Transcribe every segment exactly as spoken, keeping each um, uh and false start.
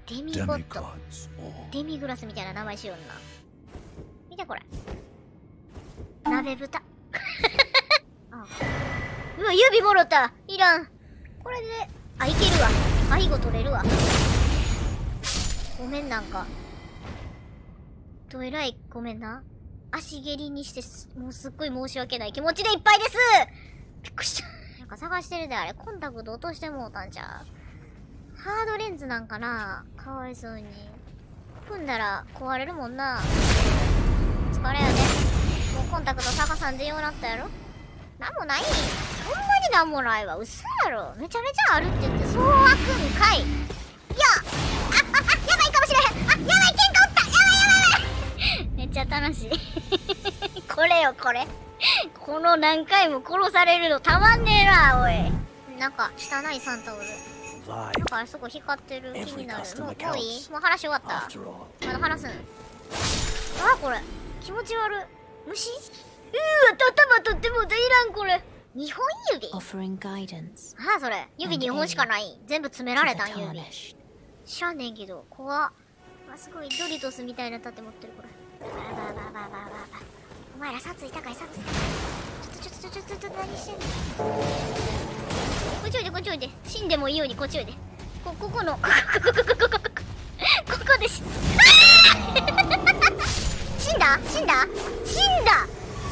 デミゴッド。デミグラスみたいな名前しような。見てこれ。鍋豚。あうわ、指もろた。いらん。これで、あ、いけるわ。背後取れるわ。ごめんなんか。どえらいごめんな。足蹴りにしてす、もうすっごい申し訳ない気持ちでいっぱいです。びっくりした。なんか探してるであれ、コンタクト落としてもうたんちゃう。ハードレンズなんかな、かわいそうに。踏んだら壊れるもんな。疲れやで。もうコンタクト探さんでようなったやろ。なんもない。ほんまになんもないわ。嘘やろ。めちゃめちゃあるって言ってそう開くんかい。いや、あ、あ、あ、やばいかもしれへん。あ、やばい、喧嘩おった。やばいやばいやばい。めっちゃ楽しい。これよ、これ。この何回も殺されるのたまんねえな、おい。なんか、汚いサンタおる。なんかあそこ光ってる。気になる。もう、もういい？もう話終わった。まだ話すん。あ、これ。気持ち悪い。虫？うーわ、頭取ってもうた。いらん、これ。にほん指？ああ、それ。指にほんしかない。全部詰められたん、指。知らんねんけど、怖っ。あ、すごい。ドリトスみたいな盾持ってる、これ。バラバラバラバラバラバラ。お前ら殺意高い、殺意高い。ちょっとちょっとちょっとちょっと何してんの？こっちおいで、こっちおいで。死んでもいいようにこっちおいで。こ、ここの、ここ、ここ、ここ、ここ、ここ、ここでし、あー死んだ死んだ死んだ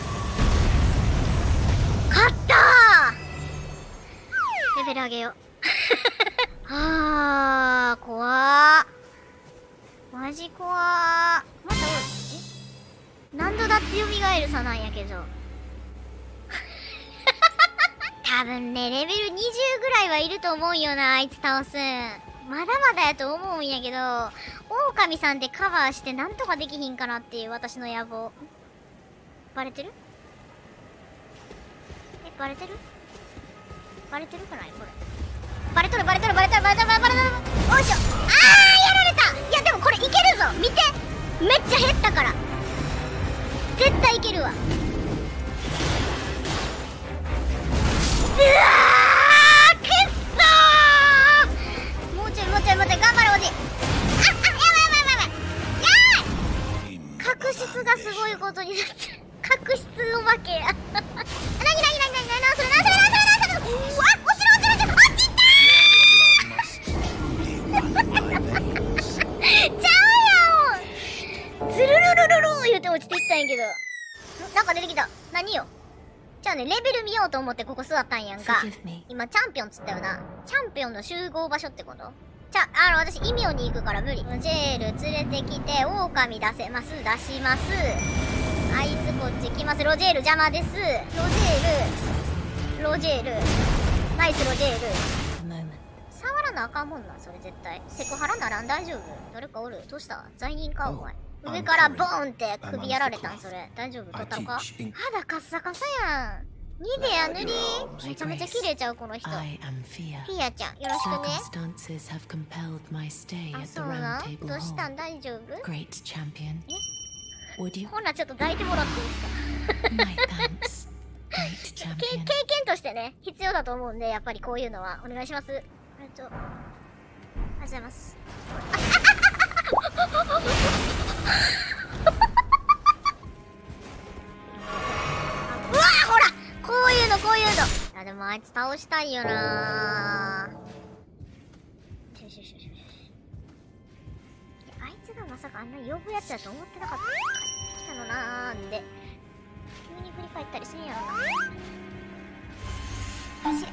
勝ったーレベル上げよう。あー、怖ー。マジ怖ー。また、え何度だって蘇るさなんやけど。多分ね、レベルにじゅうぐらいはいると思うよな、あいつ倒す。まだまだやと思うんやけど、狼さんでカバーしてなんとかできひんかなっていう私の野望。バレてる？え、バレてる？バレてるかないこれ。バレとるバレとるバレとるバレとるバレとるバレとる。おいしょ。あー、やられた。いやでもこれいけるぞ。見て、めっちゃ減ったから。絶対いけるわ。うわー、くっそー。もうちょいもうちょいもうちょい頑張れおじ。あ、あ、やばいやばいやばいやばい。やばい。角質がすごいことになってる。角質お化けや。なになになになになにそれなそれなそれなそれ。うわ、落ちる落ちる落ちる。落ちたー。ちゃうやん。ズルルルルル言うて落ちていったんやけど。なんか出てきた。何よ。じゃあね、レベル見ようと思ってここ座ったんやんか。今、チャンピオンつったよな。チャンピオンの集合場所ってこと？じゃあ、あの、私、イミオに行くから無理。ジェール連れてきて、狼出せます。出します。あいつこっち来ます。ロジェール邪魔です。ロジェール。ロジェール。ナイスロジェール。触らなあかんもんな、それ絶対。セクハラならん大丈夫？誰かおる？どうした？罪人か、お前。上からボーンって首やられたんそれ。大丈夫？取ったのか？肌カッサカサやん。ニベア塗りめちゃめちゃ綺麗ちゃうこの人。フィアちゃんよろしくね。あ、そうなん？どうしたん？大丈夫？え？ほなちょっと抱いてもらっていいですか？経験としてね必要だと思うんで、やっぱりこういうのはお願いします。ありがとう。ありがとうございます。うわー、ほらこういうのこういうの。いやでもあいつ倒したいよなー。よしよしよしよし。あいつがまさかあんな呼ぶやつだと思ってなかった。来たのなーんで急に振り返ったりするんやろな。よし。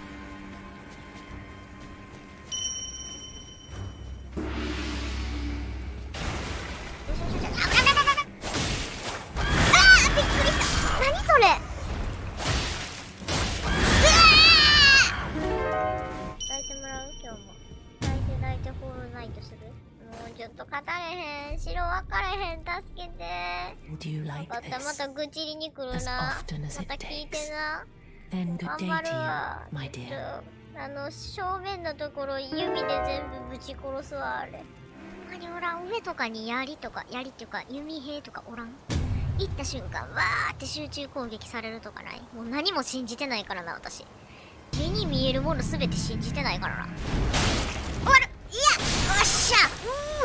またまた愚痴りに来るな。また聞いてな。頑張るわ。あの正面のところ弓で全部ぶち殺すわ。あれ他におらん？上とかに槍とか槍っていうか弓兵とかおらん？行った瞬間わーって集中攻撃されるとかない？もう何も信じてないからな私。目に見えるもの全て信じてないからな。終わる。いや、おっしゃ。う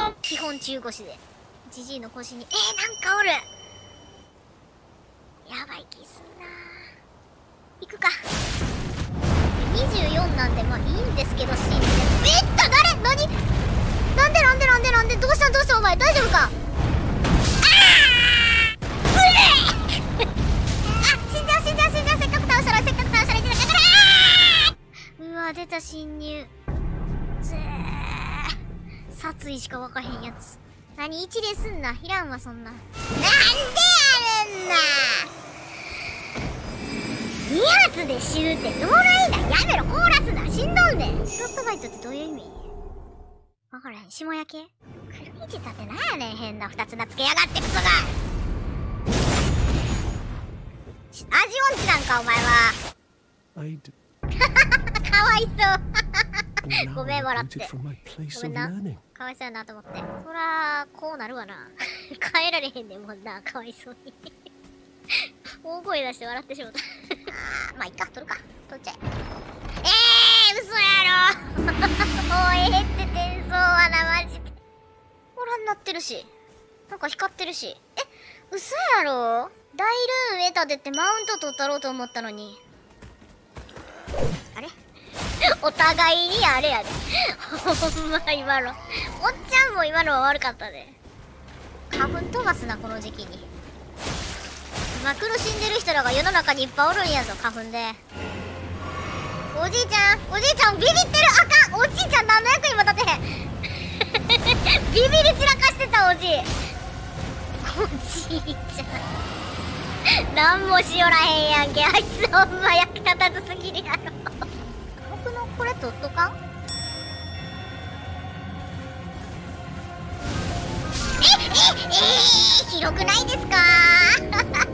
基本中腰でジジイの腰にえー、なんかおる。やばい気すんな。行くか。にじゅうよんなんでまあいいんですけど、シーンでえっと誰何なんでなんでなんでなんでどうしたどうしたお前大丈夫か。あーうえあ死んじゃう死んじゃう死んじゃう。せっかく倒したらせっかく倒したらいけなかった。うわ出た侵入ぜー殺意しかわかへんやつ。何一礼すんな。いらんわそんな。なんでやるんだ。に発で死ぬってどうないだ。やめろコーラスだしんどんねん。スロットバイトってどういう意味わからへん。下焼けクルミジタってなんやねん。変な二つ名つけやがってクソが。味音痴なんかお前は。かわいそうごめん笑って。ごめんなかわいそうやなと思って。そらこうなるわな変えられへんねんもんな。かわいそうに大声出して笑ってしまったあーまあいっか取るか取っちゃえ。えー嘘やろもうええって転送はなマジで。ご覧になってるしなんか光ってるし。え嘘やろ。大ルーン得たでってマウント取ったろうと思ったのにあれお互いにあれやでほんま今のおっちゃんも今のは悪かったで。花粉飛ばすなこの時期に。今苦しんでる人らが世の中にいっぱいおるんやぞ花粉で。おじいちゃんおじいちゃんビビってる。あかんおじいちゃん何の役にも立てへんビビり散らかしてたおじいおじいちゃんなんもしよらへんやんけ。あいつほんま役立たずすぎるやろ僕のこれ取っとかん。えええー、広くないですかやばい。あ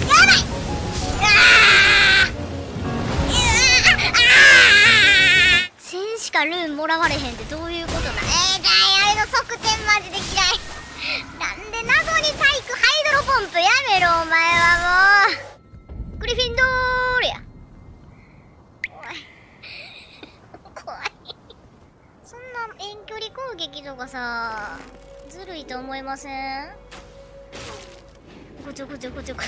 せんしかルーンもらわれへんってどういうことだ。えー、だいあれの側転マジで嫌いなんで謎に体育ハイドロポンプやめろお前はもう。グリフィンドールや怖い怖いそんな遠距離攻撃とかさずるいと思いません。ごちょごちょごちょごちょ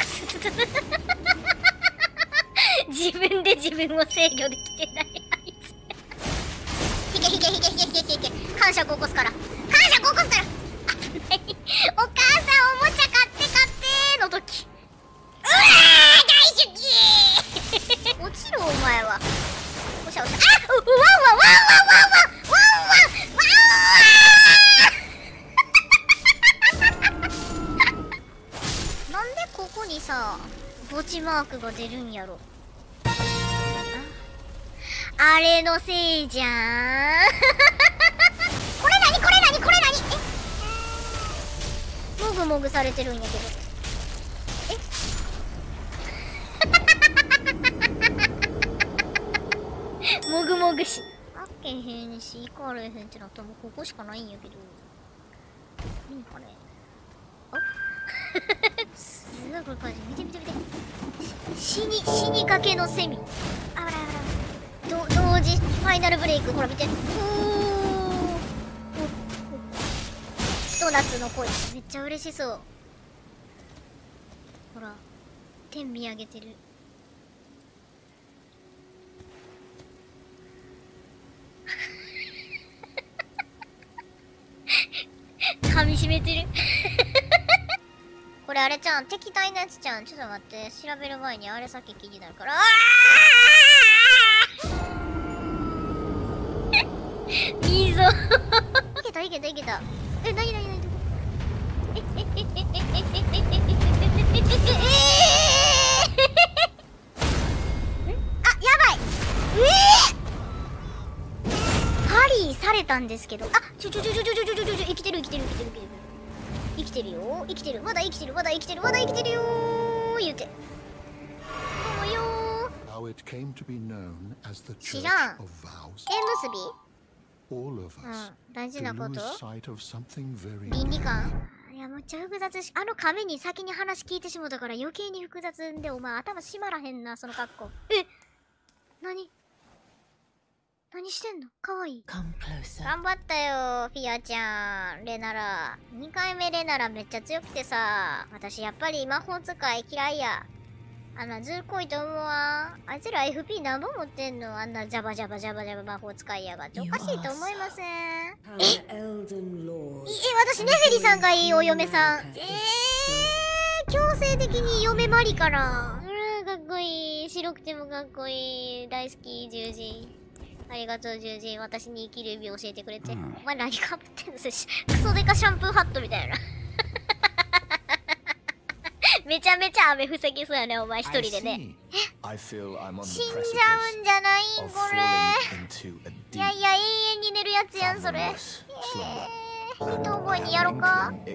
自分で自分を制御できてないあいつひけひけひけひけひけひけ感触起こすから感触起こすから危ないお母さんおもちゃ買って買っての時うわー大好き落ちろお前は。おしゃおしゃあうワンワンワンワンワンワンワンワンワンなんでここにさ墓地マークが出るんやろ。あれのせいじゃんこれなにこれなにこれなにえもぐもぐされてるんやけどえもぐもぐしあけへんし行かれへんってなったらもうここしかないんやけどいいかねあすごいこれ感じ見て見て見て死に死にかけのセミあらあらど同時ファイナルブレイクほら見ておーひと夏の恋めっちゃ嬉しそうほら天見上げてる。噛み締めてる。これあれちゃん、敵対のやつちゃん。ちょっと待って、調べる前にあれさっき気になるから。あーいいぞ。いけたいけたいけた。え、なになになに。ええええええええええええあ、やばい。ええパリーされたんですけど。あ、ちょちょちょちょちょちょちょちょ生きてる生きてる生きてる生きてる生きてるよ生きてるまだ生きてるまだ生きてるまだ生きてるよー言うて。どうもよー。知らん。縁結び。うん、大事なこと倫理観。いや、むっちゃ複雑し、あの亀に先に話聞いてしもたから余計に複雑んで、お前頭閉まらへんな、その格好。え、何何してんの。かわいい。頑張ったよ、フィアちゃん。レナラ。にかいめレナラめっちゃ強くてさ、私やっぱり魔法使い嫌いや。あんなずるこいと思うわ。あいつら エフピー 何本持ってんの。あんなジャバジャバジャバジャバ魔法使いやがって。おかしいと思いません。ええ、私ネフェリさんがいいお嫁さん。えー、強制的に嫁マリから。うん、かっこいい。白くてもかっこいい。大好き、獣人。ありがとう、獣人。私に生きる意味教えてくれて。うん、お前何かぶってんの。クソデカシャンプーハットみたいな。めちゃめちゃ雨防ぎそうやね、お前一人でね。え、死んじゃうんじゃないんこれ。いやいや、永遠に寝るやつやん、それ。えー、どこにやろか。い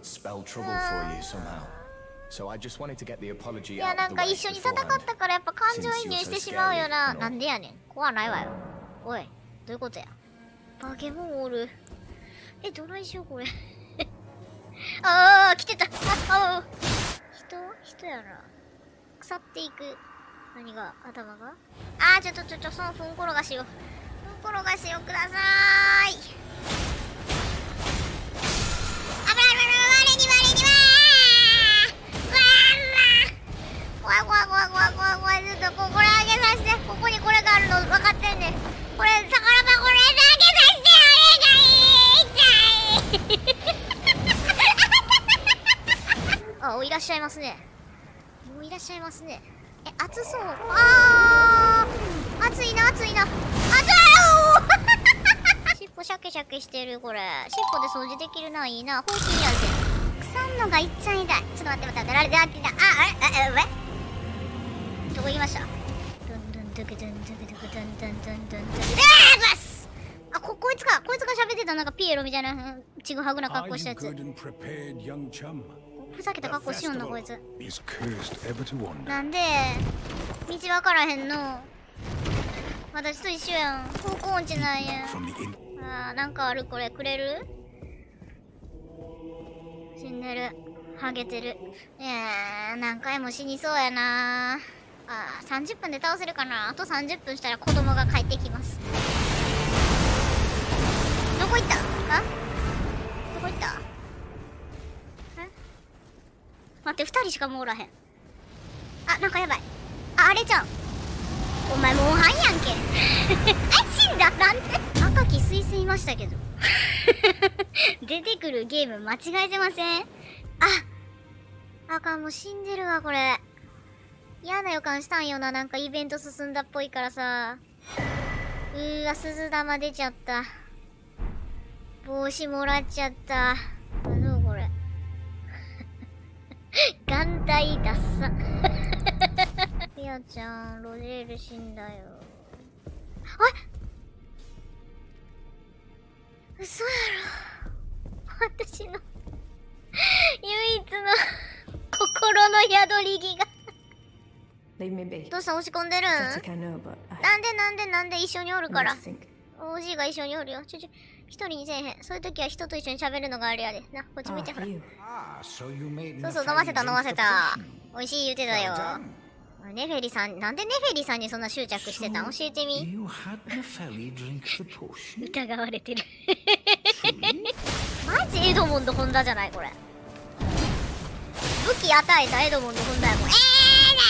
や、なんか一緒に戦ったからやっぱ感情移入してしまうよな。なんでやねん。怖ないわよ。おい、どういうことや。バケモンおる。え、どないしよう、これ。ああ、来てた。ああ。人人やな。腐っていく。何が頭があー、ちょっとちょっと、そのふんころがしを。ふんころがしをくださーい。あぶらぶら、我に我にわーわーわー怖い怖い怖い怖い怖い怖い。ちょっとここれあげさせて。ここにこれがあるの分かってんねん。これ、宝箱これあげさせて。お願い痛いあ、おいらっしゃいますね。もういらっしゃいますね。え、暑そう。あー、暑いな、暑いな。暑い尻尾シャケシャケしてる、これ。尻尾で掃除できるな、いいな。ほうきにやるぜ。腐んのがいっちゃん痛い。ちょっと待って待って待って。あれであってた。あ、あれ、え、え、どこ行きました。ドンドンドゥクドンドゥクドゥクドンドンドンドンドン。あー、バスあ、こ、こいつか。こいつが喋ってたなんかピエロみたいな、ちぐはぐな格好したやつ。ふざけた格好しよんのこいつ。なんで道わからへんの。私と一緒やん。方向音痴なんや。あー、なんかある。これくれる。死んでる。ハゲてる。いやー、何回も死にそうやなー。あー、さんじゅっぷんで倒せるかな。あとさんじゅっぷんしたら子供が帰ってきます。どこ行ったあ、どこ行った。待って、ふたりしかもおらへん。あ、なんかやばい。あ、あれちゃん。お前モンハンやんけ。あ、死んだ。なんで赤き彗星いましたけど。出てくるゲーム間違えてません？あ、あかん、もう死んでるわ、これ。嫌な予感したんよな、なんかイベント進んだっぽいからさ。うーわ、鈴玉出ちゃった。帽子もらっちゃった。どうこれ。眼帯ダッサ。ピアちゃん、ロジェール死んだよ。あっ、嘘やろ。私の唯一の心の宿り木が。どうした、落ち込んでるん？なんでなんでなんで一緒におるから。オージー が一緒におるよ。ちょちょ、一人にせえへん。そういう時は人と一緒に喋るのがあれやで。な、こっち見てほら。そうそう、飲ませた飲ませた。美味しい言うてたよ。ネフェリさん、なんでネフェリさんにそんな執着してたん？教えてみ。疑われてる。マジエドモンド・ホンダじゃないこれ。武器与えたエドモンド・ホンダやもん。えー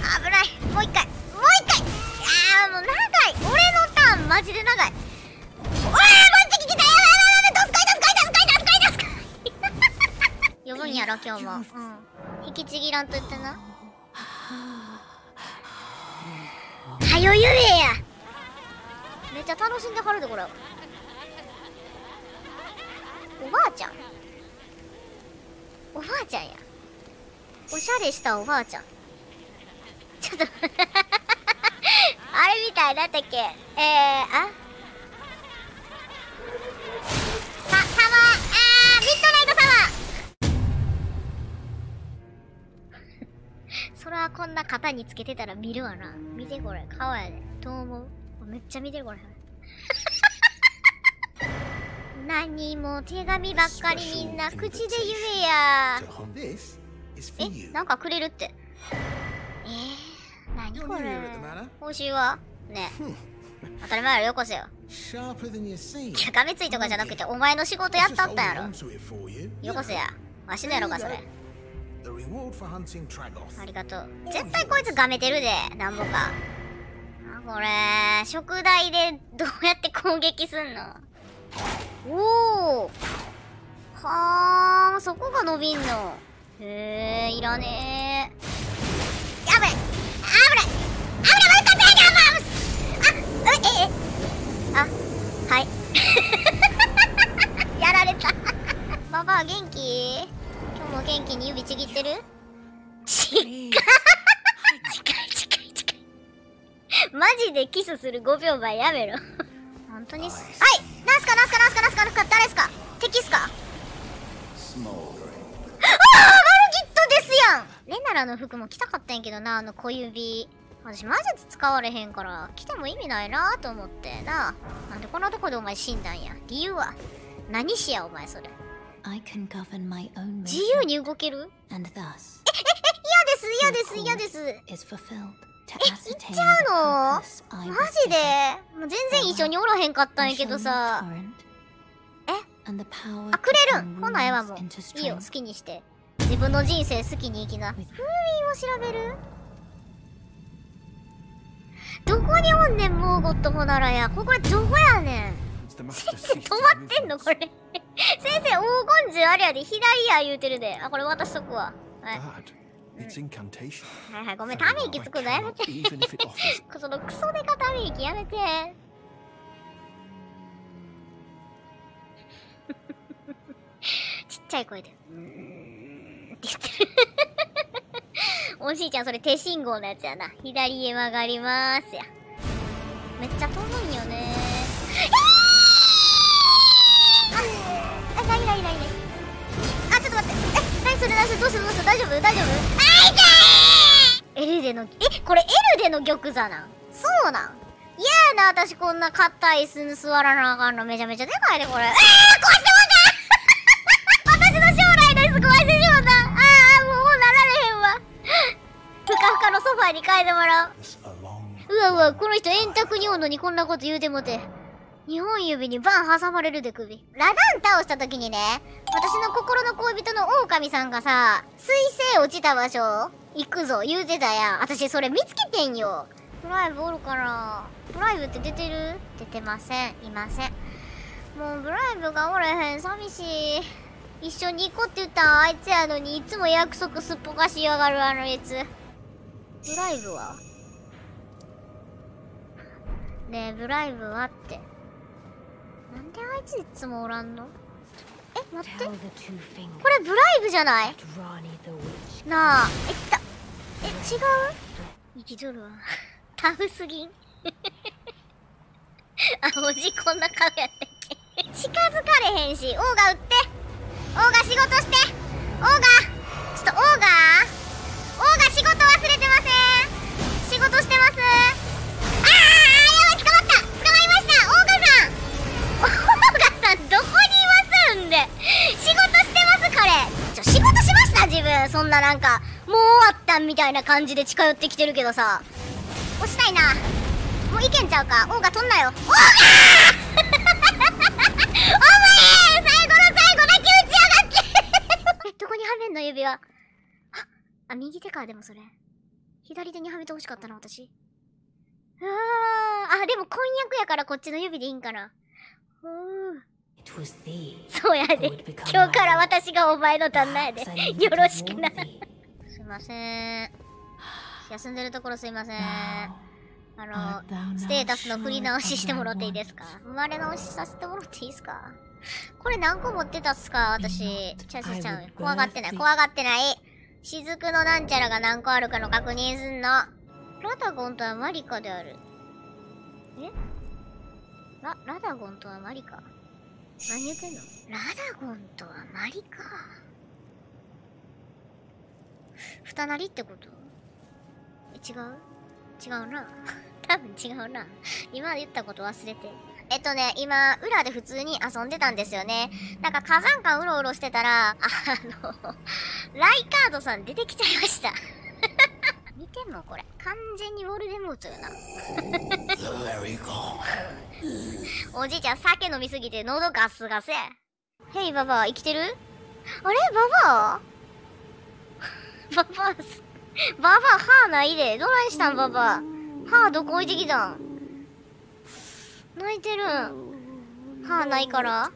危ない。もう一回もう一回。あーもう長い。俺のターンマジで長い。おーマジで来た。やばいやばいやばい。どすかいどすかいどすかいどすかいどすかい。呼ぶんやろ今日も。うん引きちぎらんと言ってな。はよ言えや。めっちゃ楽しんではるでこれ。おばあちゃんおばあちゃんや。おしゃれしたおばあちゃん。ちょっとあれみたいだったっけ。えー、あさ、サマー、あーミッドナイトサマーそらこんな肩につけてたら見るわな。見てこれ顔やで。どう思う。めっちゃ見てるこれ何も手紙ばっかりみんな口で言えや。え、なんかくれるって。えー、何これ。報酬はねえ当たり前やろよこせよ。いやがめついとかじゃなくてお前の仕事やったったんやろ。よこせや。わしのやろかそれ。ありがとう。絶対こいつがめてるでなんぼか。あこれ食材でどうやって攻撃すんの。おおはあそこが伸びんの。へえいらねえ。やばい危ない危ない危ない危ないあええあはいやられたババア元気。今日も元気に指ちぎってる。近い近い近い近いマジでキスするごびょうまえやめろ本当にはいなんすかなんすかなんすかなんすかなんすか誰すか敵っすか。ああマルギットですやん。レナラの服も着たかったんやけどなあの小指。私魔術使われへんから着ても意味ないなと思ってな。なんでこんなとこでお前死んだんや。理由は何しやお前それ。自由に動ける。えええ嫌です嫌です嫌です。え行っちゃうのマジで。もう全然一緒におらへんかったんやけどさ。えあくれるんほなえはもういいよ好きにして。自分の人生好きに生きな。風味を調べる。どこにおんねんモーゴットホナラや。ここれどこやねん。先生止まってんのこれ先生黄金銃あれやで左や言うてるで。あこれ渡しとくわ。はい、うん、はいはいごめんため息つくのやめてそのクソデカため息やめてちっちゃい声でうーんって言ってるおじいちゃんそれ手信号のやつやな。左へ曲がりまーすや。めっちゃ飛ぶんよねー。あ、あ、ないないないない。あ、ちょっと待って。え、何それ何それどうするどうする大丈夫大丈夫。あ、痛い。エルデの、え、これエルデの玉座なん。そうなん。いやーな、私こんな硬い椅子に座らなあかんのめちゃめちゃでかいでこれ。えー、壊してもうた私の将来の椅子壊してしまった。あー、もうもうなられへんわ。ふかふかのソファーに変えてもらう。うわうわ、この人円卓におんのにこんなこと言うてもて。にほん指にバン挟まれるで首。ラダン倒した時にね、私の心の恋人の狼さんがさ、水星落ちた場所行くぞ言うてたやん。私それ見つけてんよ。ドライブおるかな。ドライブって出てる？出てません。いません。もうブライブがおれへん。寂しい。一緒に行こうって言ったんあいつやのにいつも約束すっぽかしやがるあのやつ。ブライブはねえブライブはってなんであいついつもおらんの。え待ってこれブライブじゃないなあ。え来た。え違う生きとるわタフすぎんあおじこんな顔やったっけ近づかれへんし。オーガ撃ってオーガ仕事してオーガちょっとオーガオーガ仕事忘れてません。仕事してます。ああやばい捕まった捕まりましたオーガさんオーガさんどこにいますんで仕事してます彼。ちょ仕事しました自分。そんななんかもう終わったんみたいな感じで近寄ってきてるけどさ押したいな。もういけんちゃうか。オーガ飛んなよオーガお前最後の最後だけ打ちやがってえどこにはめんの指輪。あ、あ右手か。でもそれ左手にはめてほしかったな、私。あー、あ、でも婚約やからこっちの指でいいんかな。うー。そうやで。今日から私がお前の旦那やで。よろしくな。すいません。休んでるところすいません。あの、ステータスの振り直ししてもらっていいですか？生まれ直しさせてもらっていいですか？これ何個持ってたっすか私。ちゃうちゃうちゃう。怖がってない。怖がってない。雫のなんちゃらが何個あるかの確認すんの。ラダゴンとはマリカである。えラ、ラダゴンとはマリカ。何言ってんの？ラダゴンとはマリか。二なりってこと？え、違う？違うな。多分違うな。今言ったこと忘れて。えっとね、今、裏で普通に遊んでたんですよね。なんか火山館うろうろしてたら、あの、ライカードさん出てきちゃいました。見てんのこれ。完全にウォルデモートよな。おじいちゃん酒飲みすぎて喉ガスガスや。ヘイババア生きてる？あれババアババアす、ババア歯ないで。どないしたんババア。歯どこ置いてきたん？泣いてるん。歯ないから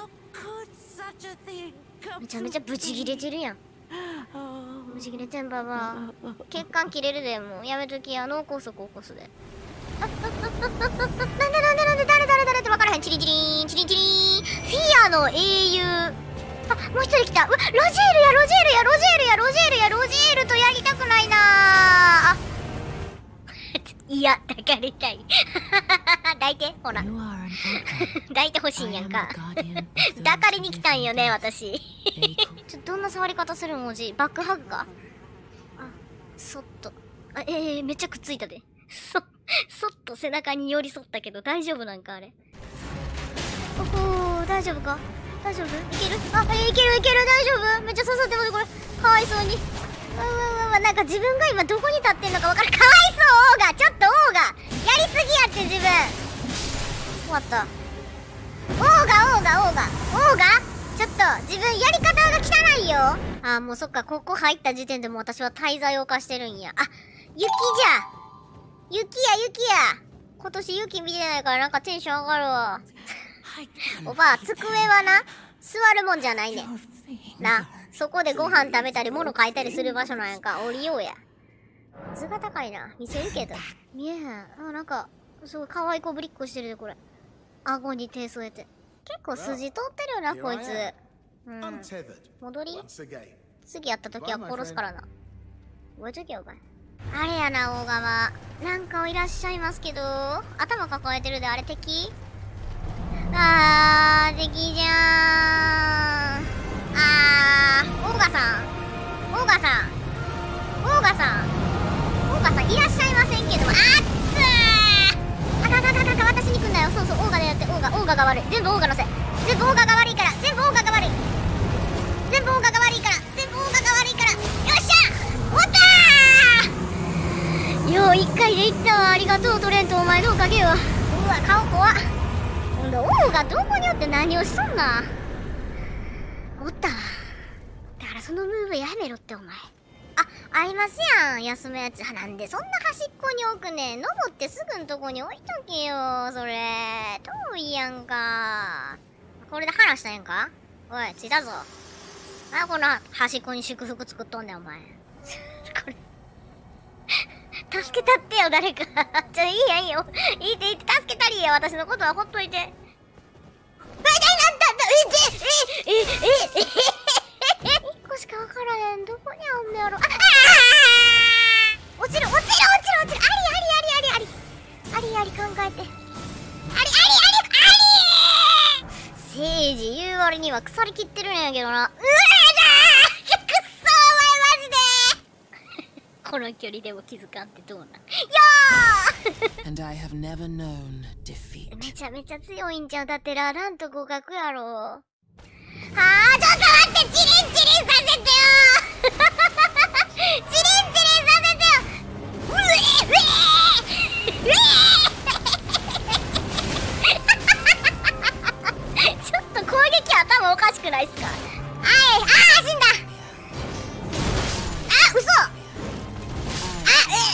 めちゃめちゃブチギレてるやん。ブチギレてんババア。血管切れるで。もうやめときや。脳梗塞起こすで。あ、あ、あ、あ、あ、なんでなんでなんで誰誰誰って分からへん。チリンチリンチリンチリン。フィアの英雄。あ、もう一人来た。うわ、ロジェールやロジェールやロジェールやロジェールやロジェールとやりたくないなあ。いや、抱かれたい。抱いて、ほら。抱いてほしいんやんか。抱かれに来たんよね、私。ちょ、どんな触り方するんおじ？バックハグか？あ、そっと。あ、えー、めっちゃくっついたで。そ、そっと背中に寄り添ったけど大丈夫なんかあれ。おほー、大丈夫か？大丈夫？いける？あ、えー、いけるいける大丈夫？めっちゃ刺さってますこれ。かわいそうに。うわうわうわ、なんか自分が今どこに立ってんのかわからん。かわいそうオーガ、ちょっとオーガやりすぎやって自分。終わった。オーガオーガオーガオーガちょっと自分やり方が汚いよ。あーもうそっか、ここ入った時点でもう私は滞在を犯してるんや。あ、雪じゃ雪や雪や。今年雪見てないからなんかテンション上がるわ。おばあ、机はな座るもんじゃないねんな。そこでご飯食べたり物書いたりする場所なんやんか。降りようや。図が高いな。見せるけど見えへん。あ、なんかすごい可愛い子ぶりっこしてるでこれ。顎に手添えて。結構筋通ってるよなこいつ。うん。戻り次やった時は殺すからな。覚えとけよお前。あれやな大川。なんかいらっしゃいますけど、頭抱えてるで。あれ敵？あー敵じゃーん。あーオーガさんオーガさんオーガさんオーガさんいらっしゃいませんけども、あっつーあかんあかんあかんあかん、私に来んなよ。そうそう、オーガでやって。オーガオーガが悪い。全部オーガのせい。全部オーガが悪いから。全部オーガが悪い。全部オーガが悪いから。全部オーガが悪いから。よっしゃおったー。よう一回でいったわ。ありがとうトレント、お前のおかげよ。うわ顔怖っ。オーガどこにおって何をしとんな。おったわ。だからそのムーブやめろってお前。あ、ありますやん休むやつ。なんでそんな端っこに置くねん。登ってすぐんとこに置いとけよ。それ遠いやんか。これで話したんやんか。おい着いたぞ。あ、この端っこに祝福作っとんねんお前。これ助けたってよ誰か。ちょいいやんよ。いいっていいって助けたりや。私のことはほっといて。え、なんだえ、え、え、え、え、え、一個しかわからへん。どこにあんねやろ。ああ落ちる落ちる落ちる落ちる。ありありありありありありあり考えて。ありありありあり聖治言う割には腐りきってるんやけどな。うわーだーくっそーお前マジでこの距離でも気づかんってどうなん。よー And I have never known defeat. めちゃめちゃ強いんちゃう。だってラランと互角やろ。はあ、ちょっと待って、チリンチリンさせてよチリンチリンさせてよ。うえうえうえちょっと攻撃頭おかしくないっすか。あい、あー死んだ。あ、嘘。あ、え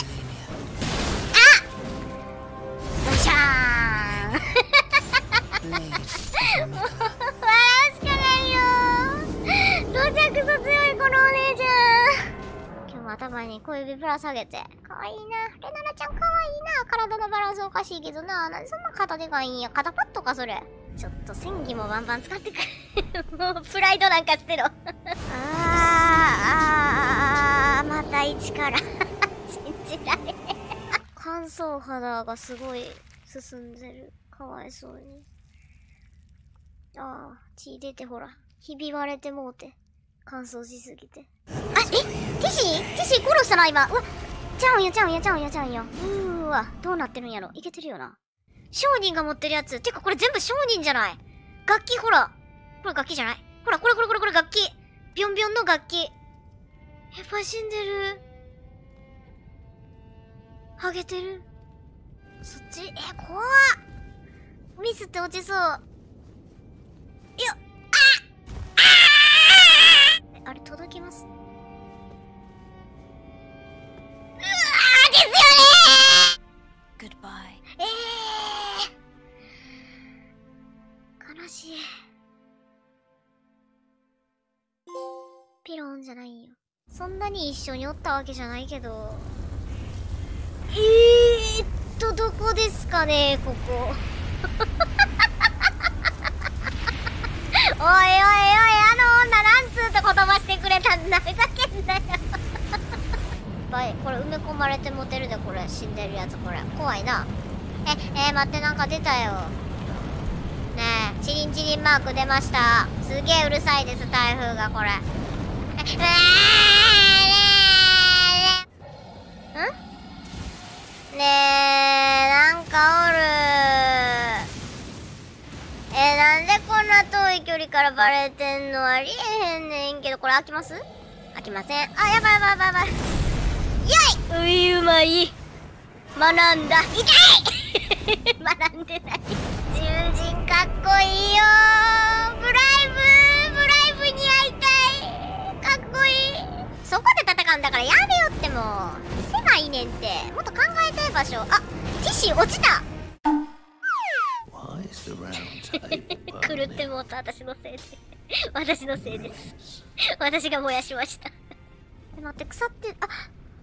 もう、笑うしかないよー。どちゃくそ強い、このお姉ちゃん。今日も頭に小指ぶら下げて。かわいいな。レナナちゃんかわいいな。体のバランスおかしいけどな。なんでそんな肩でかいんや。肩パッドか、それ。ちょっと戦技もバンバン使ってくる。もう、プライドなんか捨てろ。あー、あー、あー、また一から。信じられへん。乾燥肌がすごい進んでる。かわいそうに。ああ、血出てほら。ひび割れてもうて。乾燥しすぎて。あ、えティシーティシー殺したな、今。うわ、ちゃうんや、ちゃうんや、ちゃうんや、ちゃうんや。うーわ、どうなってるんやろ。いけてるよな。商人が持ってるやつ。てか、これ全部商人じゃない。楽器、ほら。これ楽器じゃない。ほら、これこれこれこれ楽器。ビョンビョンの楽器。やっぱ死んでる。ハゲてる。そっちえ、怖っ。ミスって落ちそう。よっ。あああれ、届きます。うわーですよねー。 Goodbye. えー、悲しい。ピローンじゃないよ。そんなに一緒におったわけじゃないけど。えーっと、どこですかね、ここ。おいおいおい、あの女なんつうと言葉してくれたんだ。ふざけんなよ。いっぱい、これ埋め込まれてモテるで、これ。死んでるやつ、これ。怖いな。え、えー、待って、なんか出たよ。ねえ、チリンチリンマーク出ました。すげえうるさいです、台風が、これ。え、うわーんねえ、なんかおる。え、なんでこんな遠い距離からバレてんの。ありえへんねんけど、これ開きます？開きません。あ、やばいやばいやばいやばい。よい、ういうまい。学んだ。痛い学んでない。獣人かっこいいよー。ブライブブライブに会いたい。かっこいい。そこで戦うんだからやめよってもう。狭いねんって。もっと考えたい場所。あ、ティッシー落ちた。狂ってもうた。私のせいで。私のせいです。私が燃やしました。え、待って、腐って、あ、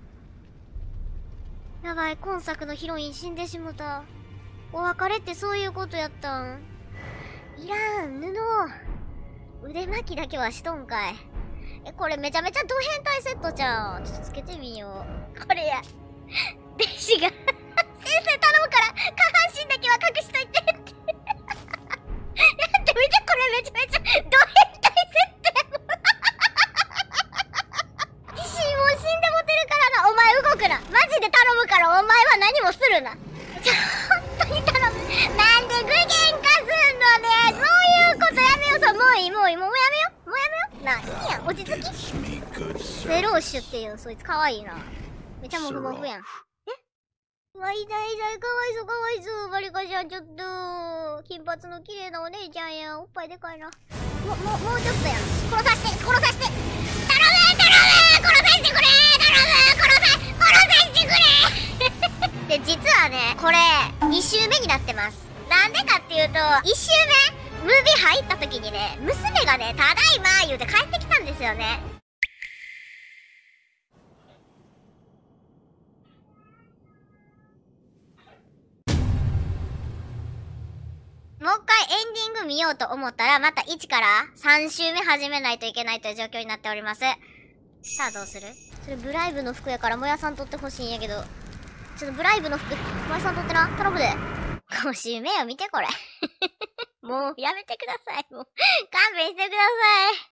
やばい、今作のヒロイン死んでしもた。お別れってそういうことやったん？いらん、布。腕巻きだけはしとんかい。え、これめちゃめちゃド変態セットじゃん。ちょっとつけてみよう。これや。弟子が先生頼むから下半身だけは隠しといてって。だって見て、これめちゃめちゃド変態セットやもん。弟子もう死んでもてるからな。お前動くな。マジで頼むから、お前は何もするな。ちょ、本当に頼む。なんで具現化すんのね。そういうことやめよう。そう、もういい、もういい、もうやめよう。もうやめよう。なあ、いいやん、落ち着き。セローシュっていう、そいつかわいいな。めちゃモフモフやん。え、うわ、痛い痛い、かわいそうかわいそう。バリカちゃん、ちょっと金髪の綺麗なお姉ちゃんやん。おっぱいでかいな。も、も、もうちょっとやん。殺さして、殺さして。頼む頼む、殺さしてくれ。頼む、殺さ、殺さしてくれ。で、実はね、これに周目になってます。なんでかっていうと、いち周目ムービー入った時にね、娘がね、ただいま言うて帰ってきたんですよね。もう一回エンディング見ようと思ったら、またいちからさん周目始めないといけないという状況になっております。さあどうする？それブライブの服やからもやさん取ってほしいんやけど、ちょっとブライブの服、もやさん取ってな。頼むで。ご周目を見てこれ。もうやめてください。もう勘弁してください。